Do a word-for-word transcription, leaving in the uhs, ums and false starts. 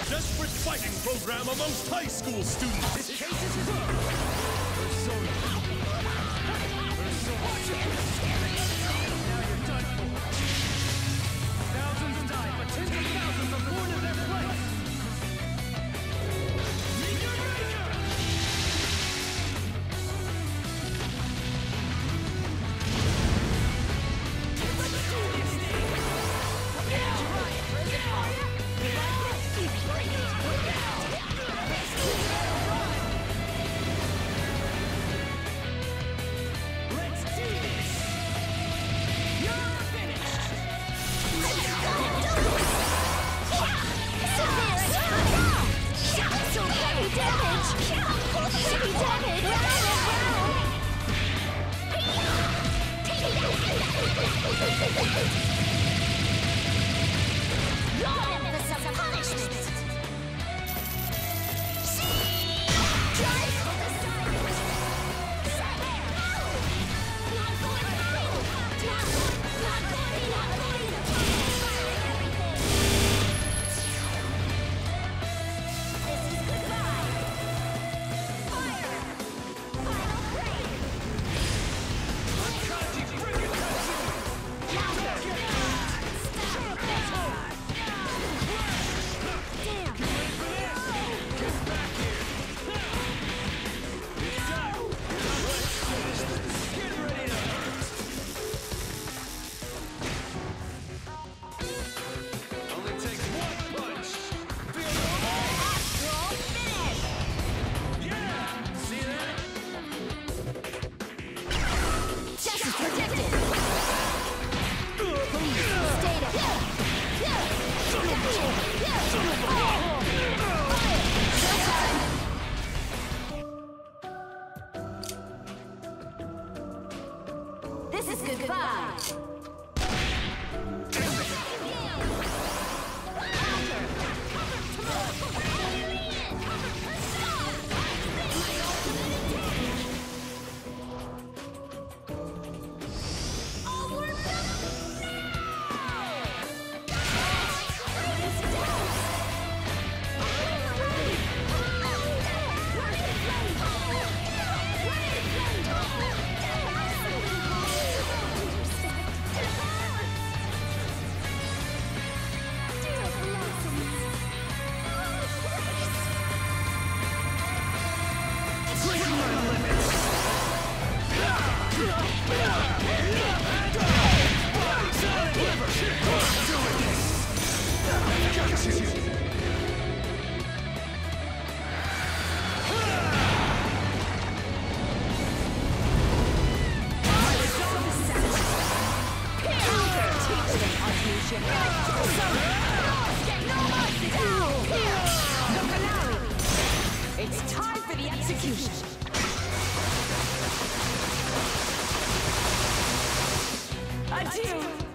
desperate fighting program amongst high school students. This case is his own. Persona. Persona. Now you're done for. Thousands died, but tens of thousands are born in their place. Meteor Ranger! This is goodbye. It's time for the execution. Adieu.